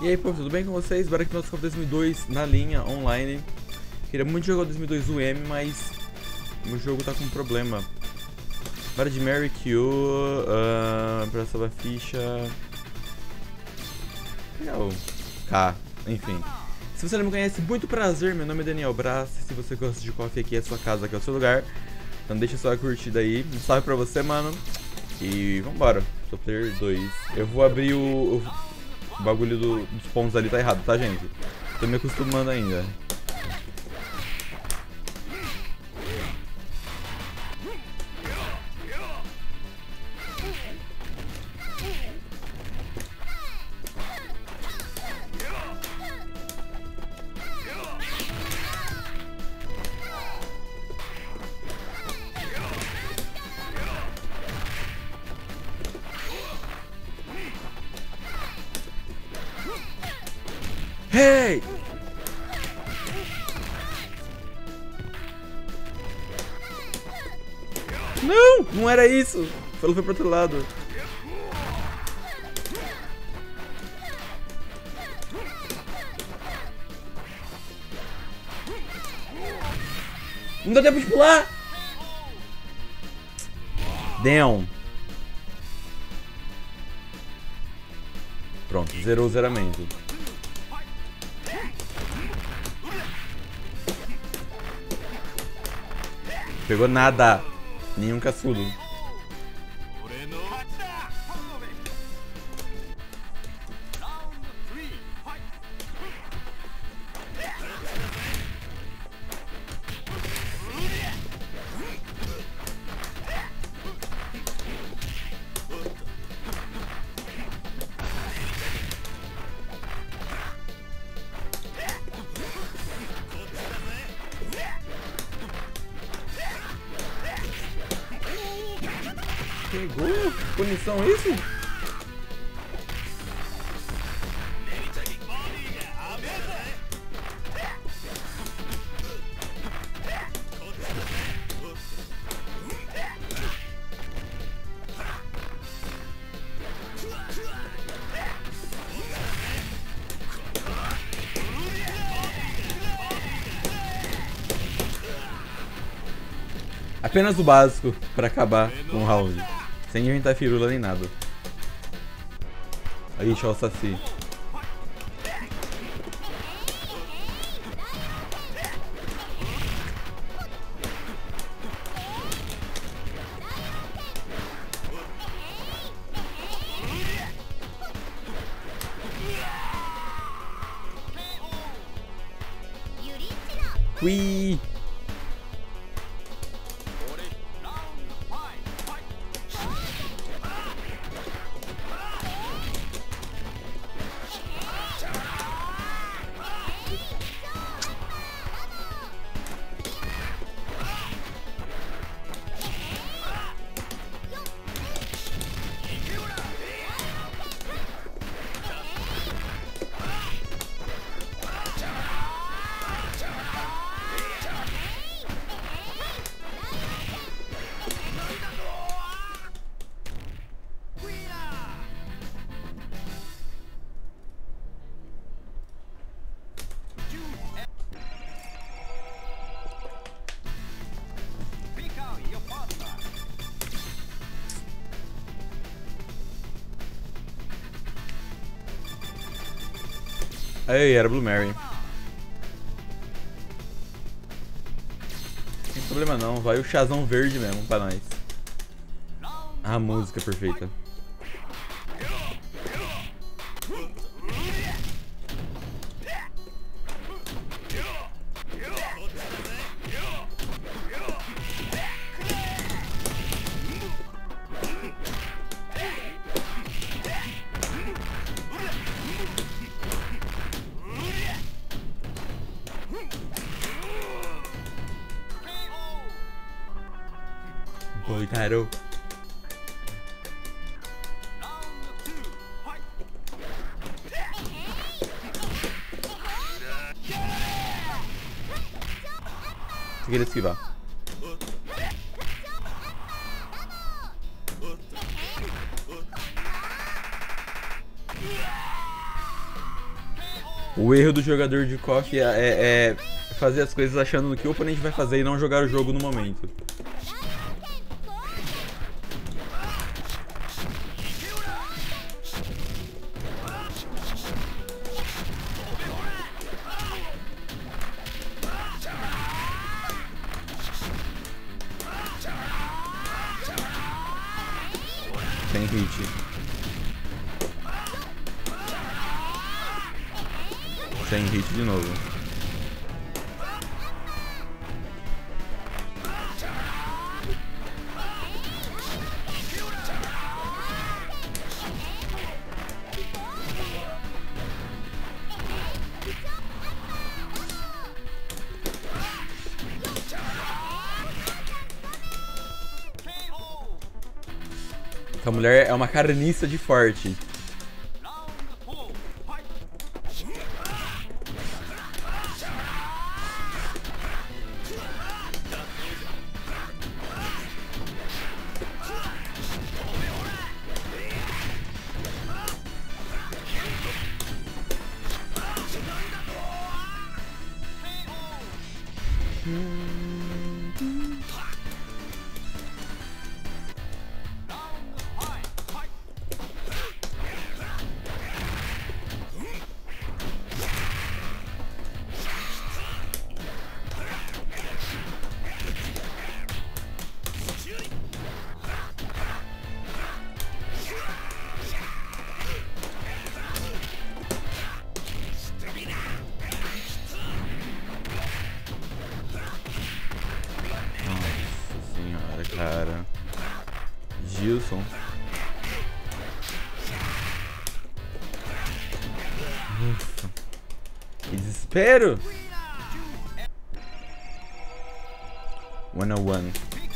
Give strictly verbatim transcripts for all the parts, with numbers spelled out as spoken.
E aí, povo, tudo bem com vocês? Bora aqui no nosso dois mil e dois na linha, online. Queria muito jogar o dois mil e dois U M, mas o jogo tá com um problema. Bora de Mary Q, uh, pra salvar a ficha. Legal. K, enfim. Se você não me conhece, muito prazer, meu nome é Daniel Braz. Se você gosta de coffee, aqui é a sua casa, aqui é o seu lugar. Então deixa sua curtida aí, um salve pra você, mano. E vambora, sou player dois. Eu vou abrir o... o O bagulho do, dos pontos ali tá errado, tá, gente? Tô me acostumando ainda. Hey! Não! Não era isso! Falou foi pro outro lado. Não deu tempo de pular! Damn! Pronto, zerou o zeramento. Pegou nada. Nenhum caçudo. Pegou? Punição isso? Apenas o básico pra acabar com o round. Sem inventar firula nem nada. Aí, deixa o Saci. Ui! Aí, era Blue Mary. Não tem problema não, vai o chazão verde mesmo pra nós. A música é perfeita. Boitaro. Você queria esquivar. O erro do jogador de K O F é, é, é fazer as coisas achando que o oponente vai fazer e não jogar o jogo no momento. Sem hit. Sem hit de novo. Essa mulher é uma carniça de forte. Cara, Gilson. Ufa. Que desespero. one oh one.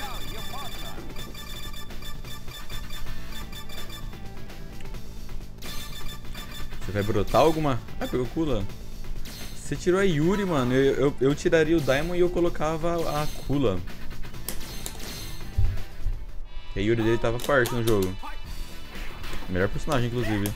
Você vai brotar alguma? Ah, pegou Kula. Você tirou a Yuri, mano. Eu, eu, eu tiraria o Daimon e eu colocava a Kula. A Yuri dele tava forte no jogo. Melhor personagem, inclusive.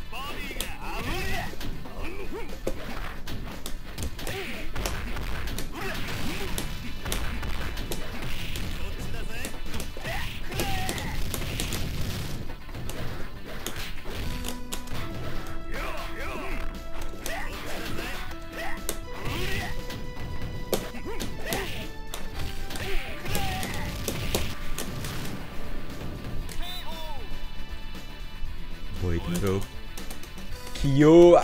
Foi, parou. Kyo!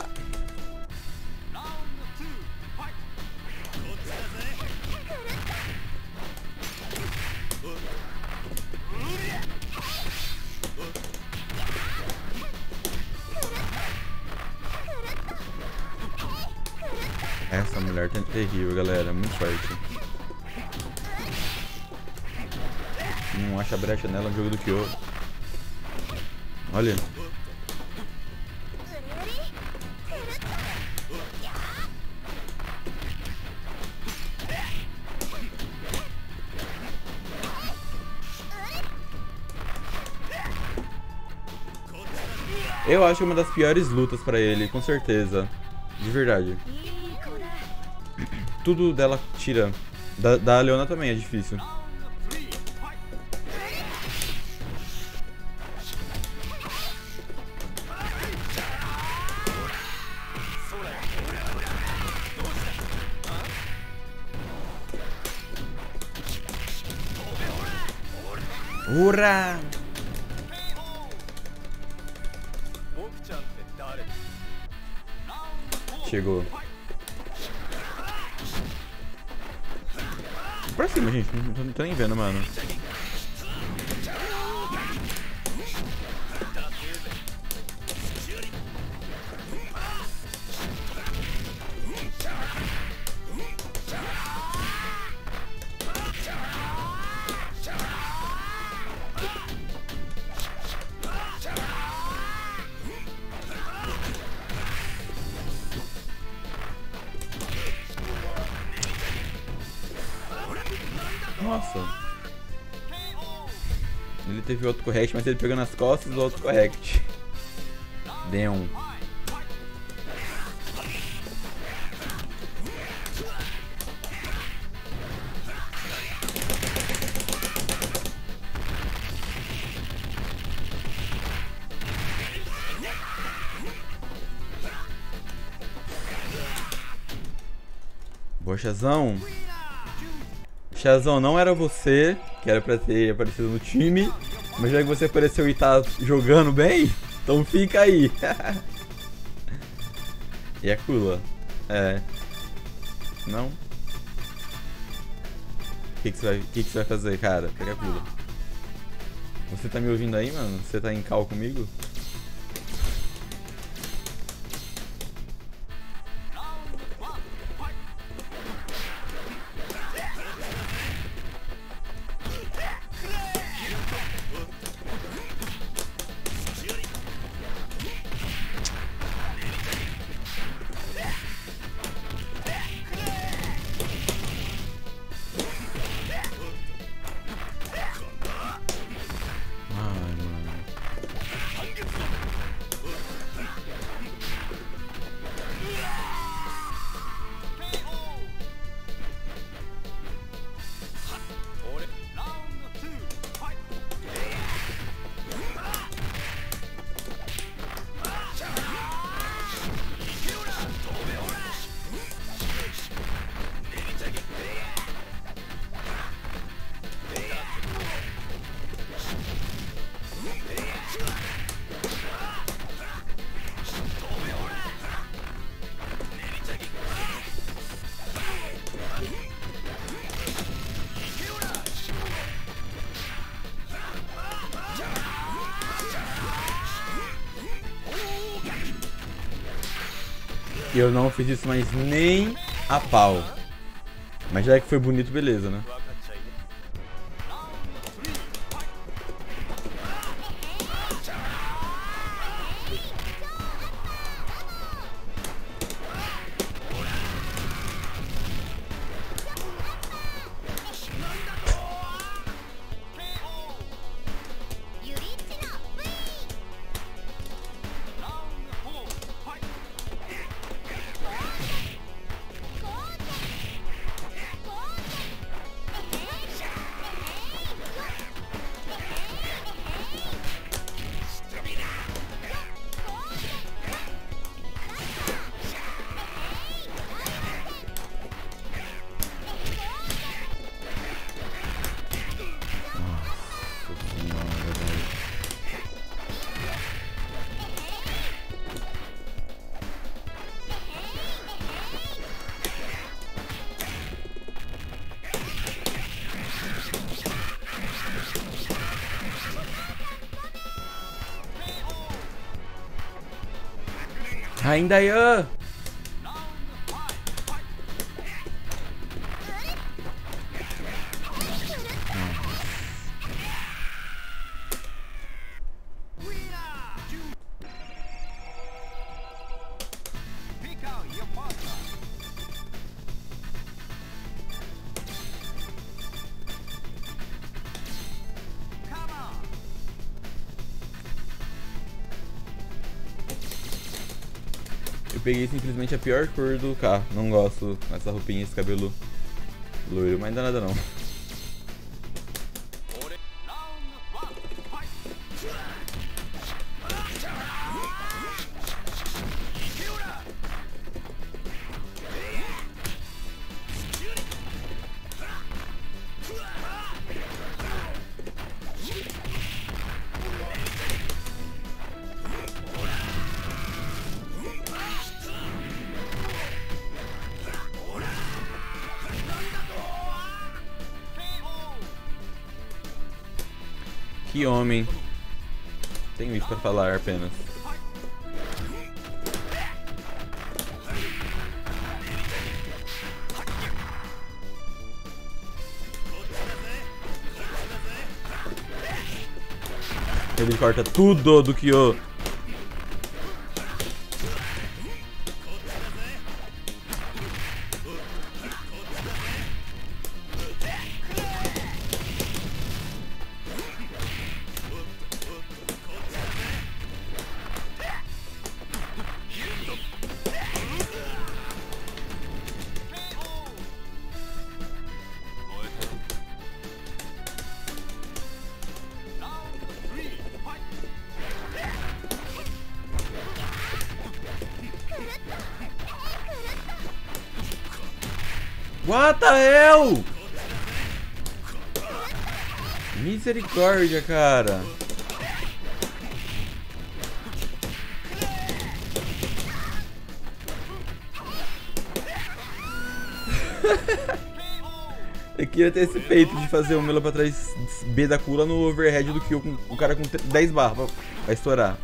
Essa mulher tá terrível, galera. Muito forte. Não acha brecha nela no jogo do Kyo. Olha. Eu acho uma das piores lutas pra ele, com certeza. De verdade. Tudo dela tira. Da, da Leona também é difícil. Ura! Chegou. Pra cima, gente. Não tô, não tô nem vendo, mano. Nossa. Ele teve outro correct, mas ele pegou nas costas do outro correct. Deu um. Boa, Chazão. Chazão, não era você que era pra ter aparecido no time, mas já que você apareceu e tá jogando bem, então fica aí. E a Kula? É. Não? O que, que, você vai, que, que você vai fazer, cara? Pega a Kula. Você tá me ouvindo aí, mano? Você tá em cal comigo? Eu não fiz isso mais nem a pau. Mas já que foi bonito, beleza, né? Ainda aí, ó. Eu peguei simplesmente a pior cor do carro. Não gosto dessa roupinha, esse cabelo loiro, mas não dá nada não. Que homem. Tenho isso pra falar apenas. Ele corta tudo do que o... What the hell? Misericórdia, cara. Eu queria ter esse feito de fazer o Melo pra trás B da Kula no overhead do que o, o cara com dez barras vai estourar.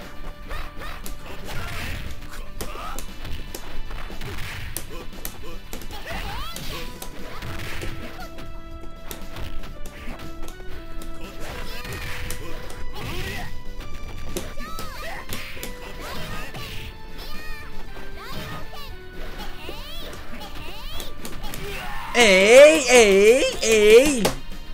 Ei, ei, ei!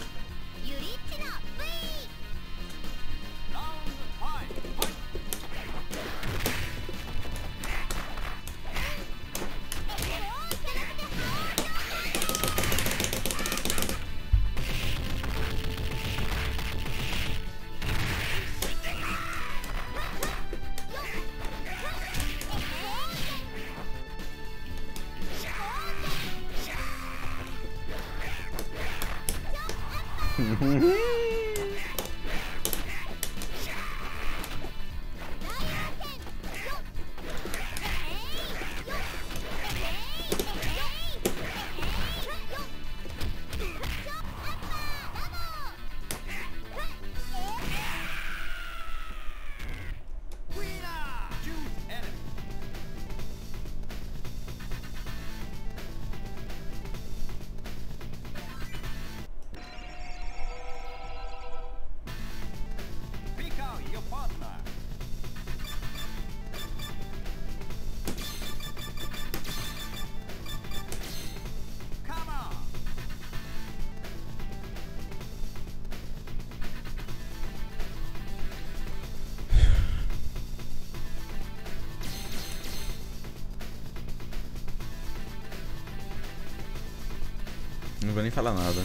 Não vou nem falar nada.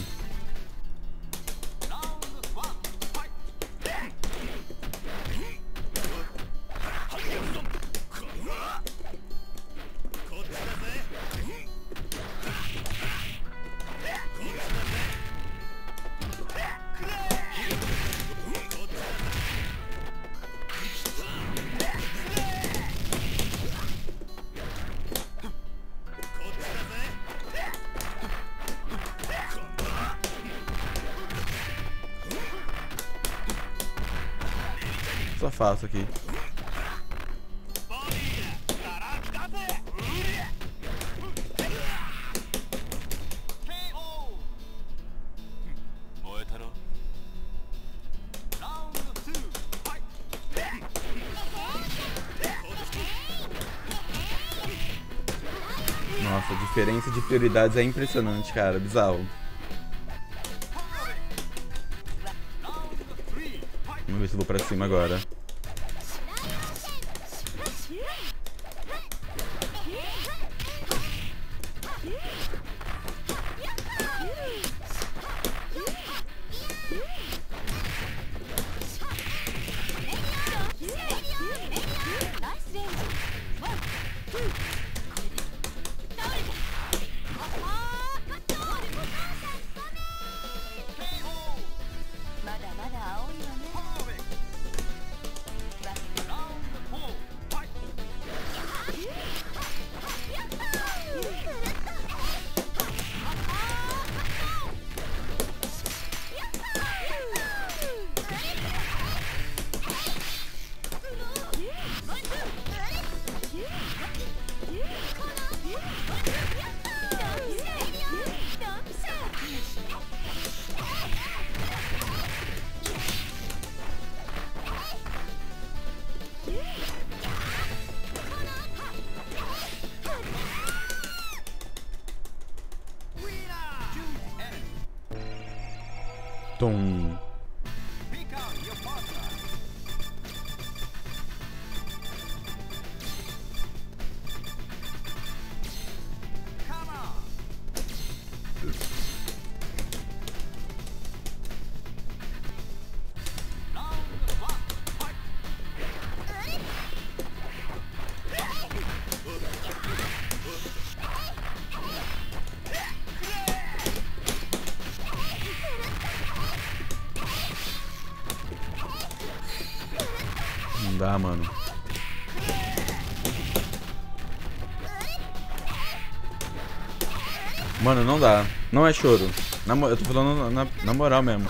Só faço aqui. Nossa, a diferença de prioridades é impressionante, cara. Bizarro. Vamos ver se eu vou pra cima agora. Tom. dá, mano. Mano, não dá. Não é choro. Na, eu tô falando na, na moral mesmo.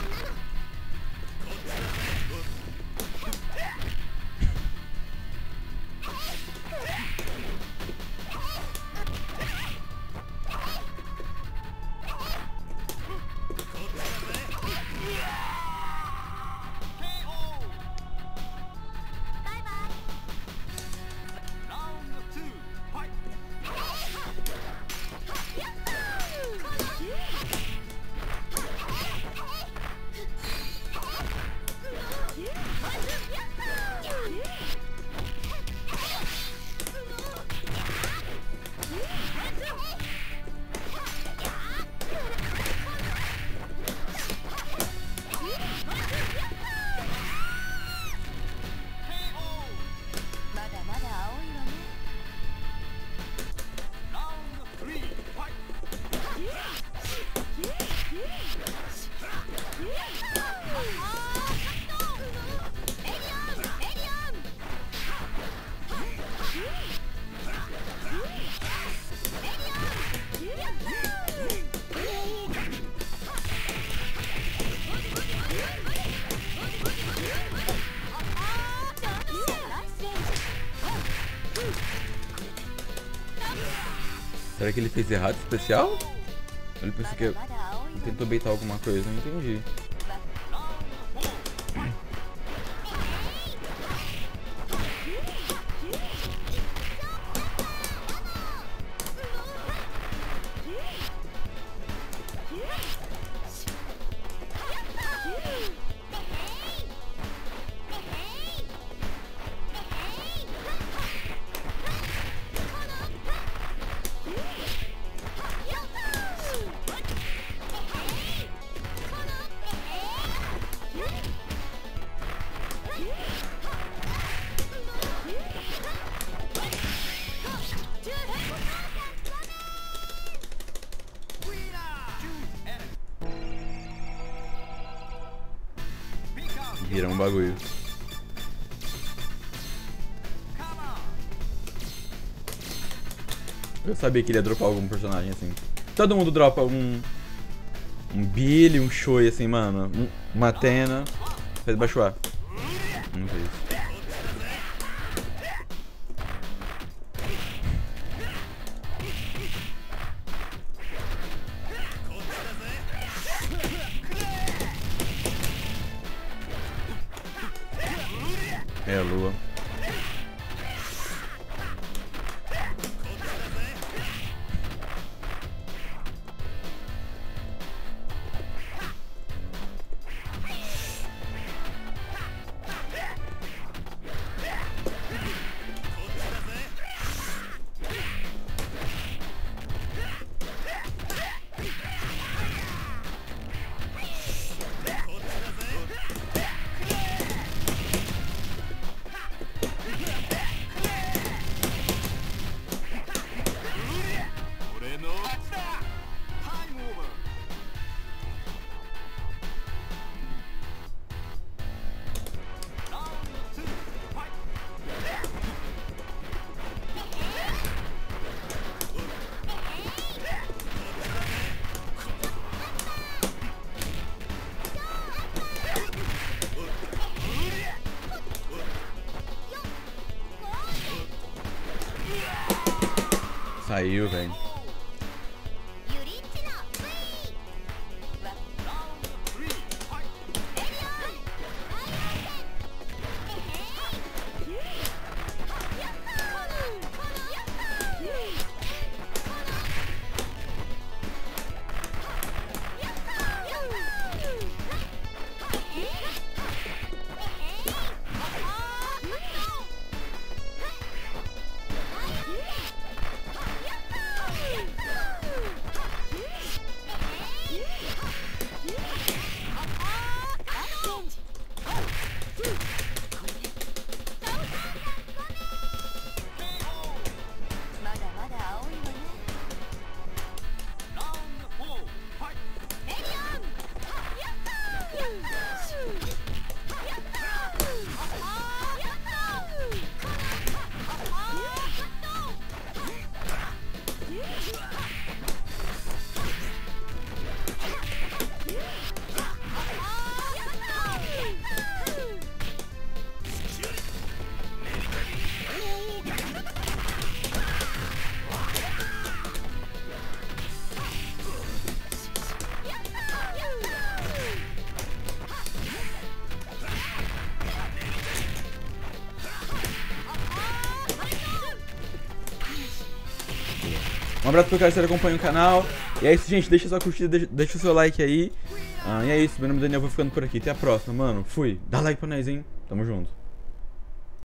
Será que ele fez errado especial? Ele pensou que ele tentou baitar alguma coisa, não entendi. Vira um bagulho. Eu sabia que ele ia dropar algum personagem assim. Todo mundo dropa um... Um Billy, um Shoei assim, mano. Um, uma Athena. Fez baixoar. Não fez. É a lua. Saiu, velho. Um abraço pro cara que acompanha o canal. E é isso, gente. Deixa sua curtida, deixa, deixa o seu like aí. Ah, e é isso, meu nome é Daniel, vou ficando por aqui. Até a próxima, mano. Fui. Dá like pra nós, hein? Tamo junto.